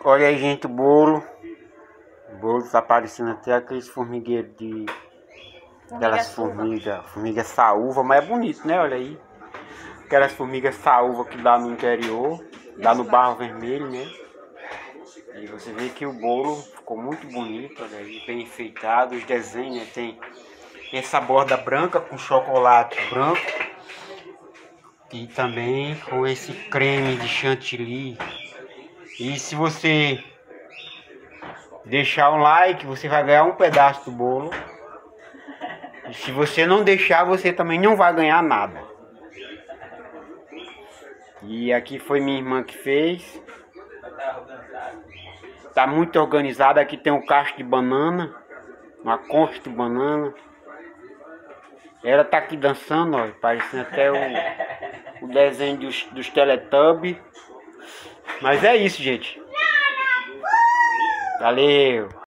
Olha aí, gente, o bolo. O bolo tá parecendo até aqueles formigueiros de... Aquelas formigas saúva, mas é bonito, né? Olha aí. Aquelas formigas saúva que dá no interior, dá no Barro Vermelho, né? E você vê que o bolo ficou muito bonito, olha aí, bem enfeitado. Os desenhos, né? Tem essa borda branca com chocolate branco. E também com esse creme de chantilly. E se você deixar um like, você vai ganhar um pedaço do bolo. E se você não deixar, você também não vai ganhar nada. E aqui foi minha irmã que fez. Tá muito organizado. Aqui tem um cacho de banana, uma concha de banana. Ela tá aqui dançando, ó, parecendo até o desenho dos Teletubbies. Mas é isso, gente. Valeu!